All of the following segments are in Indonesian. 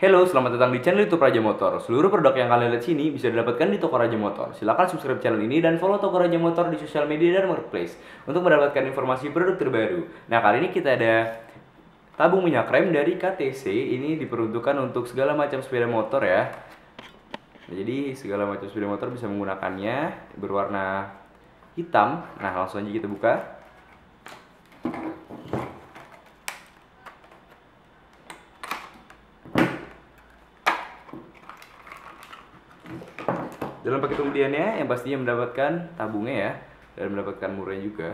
Halo, selamat datang di channel YouTube Raja Motor. Seluruh produk yang kalian lihat sini bisa didapatkan di toko Raja Motor. Silahkan subscribe channel ini dan follow toko Raja Motor di sosial media dan marketplace untuk mendapatkan informasi produk terbaru. Nah, kali ini kita ada tabung minyak rem dari KTC. Ini diperuntukkan untuk segala macam sepeda motor ya. Nah, jadi segala macam sepeda motor bisa menggunakannya, berwarna hitam. Nah, langsung aja kita buka. Dalam paket pembeliannya yang pastinya mendapatkan tabungnya ya, dan mendapatkan murahnya juga.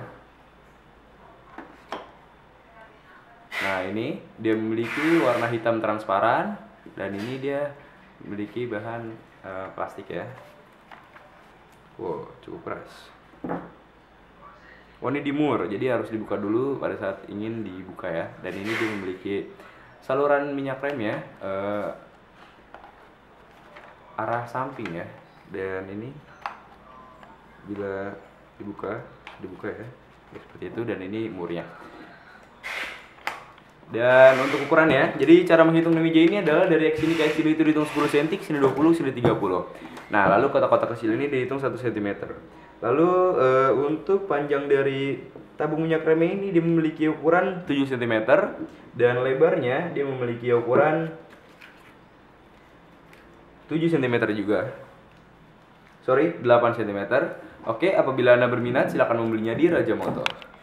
Nah, ini dia memiliki warna hitam transparan, dan ini dia memiliki bahan plastik ya. Wow, cukup keras. Oh, ini dimur, jadi harus dibuka dulu pada saat ingin dibuka ya. Dan ini dia memiliki saluran minyak rem ya, arah samping ya. Dan ini bila dibuka ya, seperti itu. Dan ini murnya. Dan untuk ukurannya, jadi cara menghitung meja ini adalah dari X sini ke X sini itu dihitung 10 cm, sini 20, sini 30. Nah, lalu kotak-kotak kecil ini dihitung 1 cm. Lalu untuk panjang dari tabung minyak rem ini dia memiliki ukuran 7 cm, dan lebarnya dia memiliki ukuran 7 cm juga. 8 cm. Oke, apabila Anda berminat silakan membelinya di Raja Motor.